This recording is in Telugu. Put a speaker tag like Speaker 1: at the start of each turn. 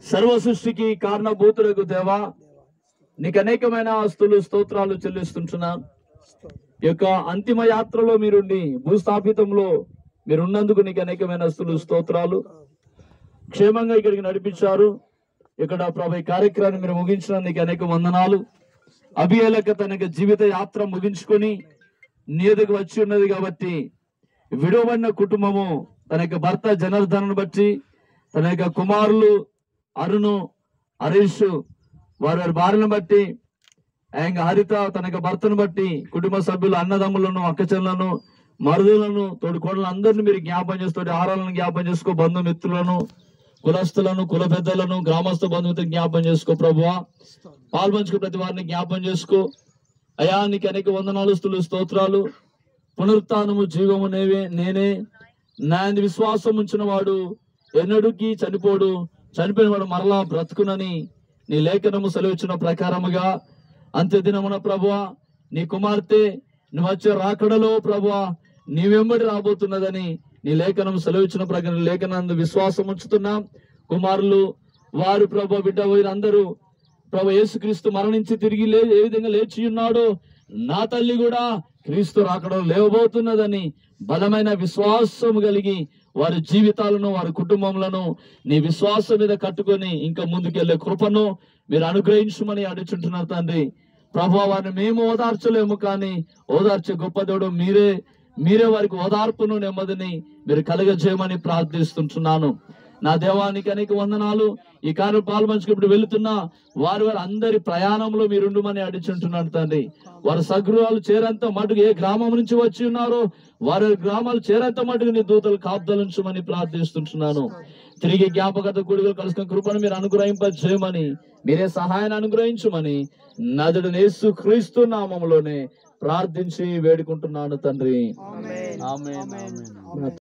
Speaker 1: సర్వ సృష్టికి కారణభూతులకు దేవా, నీకు అనేకమైన ఆస్తులు స్తోత్రాలు చెల్లిస్తుంటున్నాను. ఈ యొక్క అంతిమ యాత్రలో మీరుండి భూస్థాపితంలో మీరున్నందుకు నీకు అనేకమైన ఆస్తులు స్తోత్రాలు. క్షేమంగా ఇక్కడికి నడిపించారు. ఇక్కడ ప్రభు ఈ కార్యక్రమాన్ని మీరు ముగించినందుకు అనేక వందనాలు. అభియేలక తన జీవిత యాత్ర ముగించుకొని నీ ఎదుగు వచ్చి ఉన్నది కాబట్టి విడవబడిన కుటుంబము తన యొక్క భర్త జనార్దన్ బట్టి, తన యొక్క కుమారులు అరుణు, హరీష్ వారి భార్యను బట్టి, హరిత తన యొక్క భర్తను బట్టి, కుటుంబ సభ్యులు, అన్నదమ్ములను, అక్కచెల్లను, మరుదులను, తోడుకోడలను అందరినీ మీరు జ్ఞాపం చేస్తూ ఆహారాలను జ్ఞాపం చేసుకో, బంధుమిత్రులను, కులస్తులను, కుల పెద్దలను, గ్రామస్థ బంధువులను జ్ఞాపం చేసుకో ప్రభువా. పాల్పంచుకు ప్రతి వారిని జ్ఞాపం చేసుకో అయా. నీకు అనేక వందనాలు స్తోత్రాలు. పునరుత్థానము జీవము నేనే, నా యందు విశ్వాసం ఉంచిన వాడు ఎన్నడూకి చనిపోడు, చనిపోయిన వాడు మరలా బ్రతుకునని నీ లేఖనము సెలవిచ్చిన ప్రకారముగా అంత్య దినమున ప్రభువా నీ కుమార్తె నువ్వు వచ్చే రాకడలో ప్రభువా నీ వెంబడి రాబోతున్నదని నీ లేఖనం సెలవిచ్చిన ప్రకారం లేఖనందు విశ్వాసం ఉంచుతున్నాం. కుమారులు వారు ప్రభు బిడ్డ వీరందరూ ప్రభు యేసుక్రీస్తు మరణించి తిరిగి ఏ విధంగా లేచి ఉన్నాడో నా తల్లి కూడా క్రీస్తు రాకడలో లేవబోతున్నదని బలమైన విశ్వాసం కలిగి వారి జీవితాలను, వారి కుటుంబములను నీ విశ్వాసం మీద కట్టుకొని ఇంకా ముందుకెళ్లే కృపను మీరు అనుగ్రహించమని అడుగుచుంటున్నారు తండ్రి. ప్రభువా వారిని మేము ఓదార్చలేము, కానీ ఓదార్చే గొప్ప దేవుడు మీరే వారికి ఓదార్పును, నెమ్మదిని మీరు కలగజేయమని ప్రార్థిస్తుంటున్నాను. నా దేవానికి అనేక వందనాలు. ఈ కార్యం పాల్పంచుకు వెళుతున్న వారి అందరి ప్రయాణంలో మీరుండమని అడుగుచుంటున్నాను తండ్రి. వారి సగృహాలు చేరేంత మటుకు ఏ గ్రామం నుంచి వచ్చి ఉన్నారో వారి గ్రామాలు చేరేంత మటుకు నీ దూతలు కాపుదలించమని ప్రార్థిస్తుంటున్నాను. తిరిగి జ్ఞాపకత కూడికలు కలుసుకున్న కృపను మీరు అనుగ్రహింపజేయమని, మీరే సహాయాన్ని అనుగ్రహించమని నజరుడైన యేసుక్రీస్తు నామములోనే ప్రార్థించి వేడుకుంటున్నాను తండ్రి. ఆమేన్.